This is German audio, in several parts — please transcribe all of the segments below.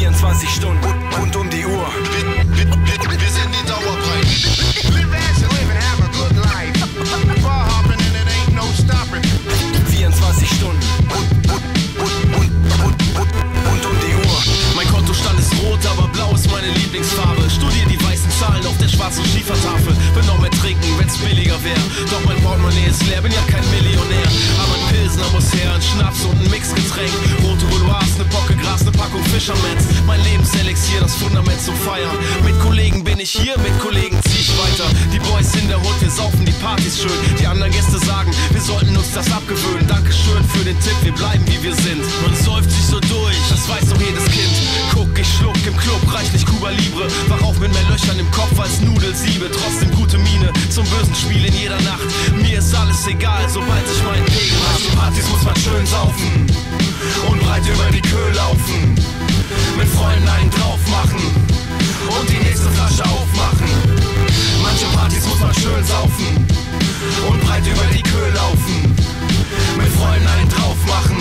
24 Stunden rund um die Uhr. Wir sind die Dauerbreite. Live as you live and have a good life. Bar hopping and it ain't no stopping. 24 Stunden rund um die Uhr. Mein Kontostand ist rot, aber blau ist meine Lieblingsfarbe. Studier die weißen Zahlen auf der schwarzen Schiefertafel. Will noch mehr trinken, wenn's billiger wäre. Doch mein Portemonnaie ist leer, bin ja kein Millionär. Aber ein Pilsner muss her, ein Schnaps und ein Mixgetränk. Rote Bouloirs, ne Bocke Gras, ne Packung Fischermans. Mein Lebenselixier, das Fundament zum Feiern. Mit Kollegen bin ich hier, mit Kollegen zieh ich weiter. Die Boys in der Hut, wir saufen die Partys schön. Die anderen Gäste sagen, wir sollten uns das abgewöhnen. Dankeschön für den Tipp, wir bleiben wie wir sind. Und säuft sich so durch, das weiß doch jedes Kind. Guck, ich schluck im Club, reichlich Cuba Libre. Wach auf mit mehr Löchern im Kopf als Nudelsiebe. Trotzdem gute Miene zum bösen Spiel in jeder Nacht. Mir ist alles egal, sobald ich meinen Pegel hab. Manche Partys muss man schön saufen und breit über die Köhl laufen. Mit Freunden einen drauf machen und die nächste Flasche aufmachen. Manche Partys muss man schön saufen und breit über die Köhl laufen. Mit Freunden einen drauf machen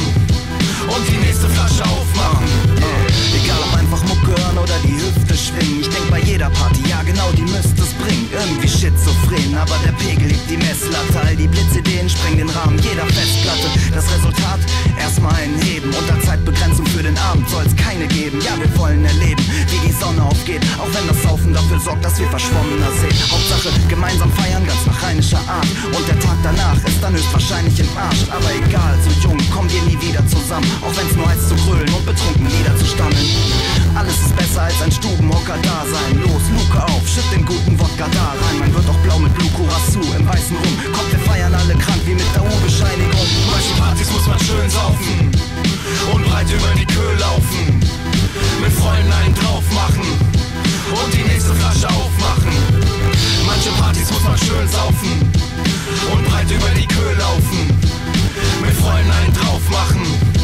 und die nächste Flasche aufmachen. Egal ob einfach Mucke hören oder die Hüfte schwingen. Ich denk bei jeder Party, ja genau, die müsste es bringen. Irgendwie schizophren, aber der Pegel hebt die Messlatte. All die Blitzideen sprengen den Rahmen jeder Festplatte. Das Resultat, erstmal einen heben. Unter Zeitbegrenzung für den Abend soll's keine geben. Ja, wir wollen erleben, wie die Sonne aufgeht. Auch wenn das Saufen dafür sorgt, dass wir verschwommener sehen. Hauptsache, gemeinsam feiern, ganz nach rheinischer Art. Und der Tag danach ist dann höchstwahrscheinlich im Arsch. Aber egal, so jung kommen wir nie wieder zusammen. Auch wenn's nur heißt zu grölen und betrunken Lieder zu stammeln. Alles ist besser als ein Stubenhocker-Dasein. Los, Luke auf, schütt den guten Wodka da rein. Man wird auch blau mit Blue Curacao im weißen Rum. Kommt, wir feiern alle krank wie mit der U-Bescheinigung. Manche Partys muss man schön saufen und breit über die Köhl laufen. Mit Freunden einen drauf machen und die nächste Flasche aufmachen. Manche Partys muss man schön saufen und breit über die Köhl laufen. Mit Freunden einen drauf machen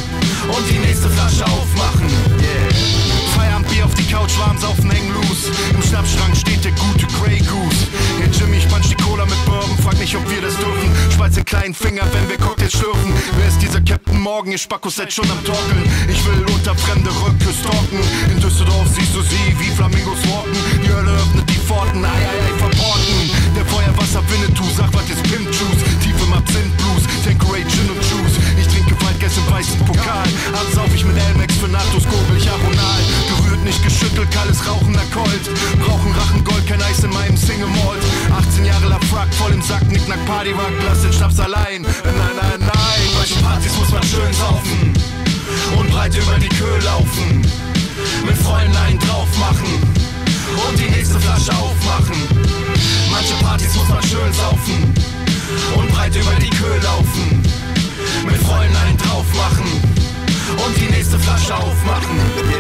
und die nächste Flasche aufmachen. Feierabendbier auf die Couch, warm saufen, hängen loose. Im Schnappschrank steht der gute Grey Goose. Hey Jimmy, ich punch die Cola mit Bourbon. Frag nicht, ob wir das dürfen. Spreiz den kleinen Finger, wenn wir Cocktails schlürfen. Wer ist dieser Captain Morgan? Ihr Spackos seid schon am Torkeln. Ich will unter fremde Röcke stalken. In Düsseldorf siehst du sie wie Flamingos walken. Die Hölle öffnet die Pforten, ei, ei, ei, verporten. Der Feuerwasser Winnetou, sag was ist Pimp Juice. Tief im Absinth Blues, Tanqueray Gin und Juice. Ich trinke Waldgäste im weißen Pokal. Abends sauf ich mit Elmex für Natos, kurbel ich aronal. Gerührt, nicht geschüttelt, kaltes rauchender Colt. Brauchen Rachengold, kein Eis in meinem Single Malt. 18 Jahre La Frack, voll im Sack, Nick Nack Partywagen, lass den Schnaps allein. Nein, nein, nein. Manche Partys muss man schön saufen und breit über die Köhl laufen. Mit Freunden einen drauf machen und die nächste Flasche aufmachen. Manche Partys muss man schön saufen und breit über die Köhl laufen. Mit Freunden einen drauf machen und die nächste Flasche aufmachen.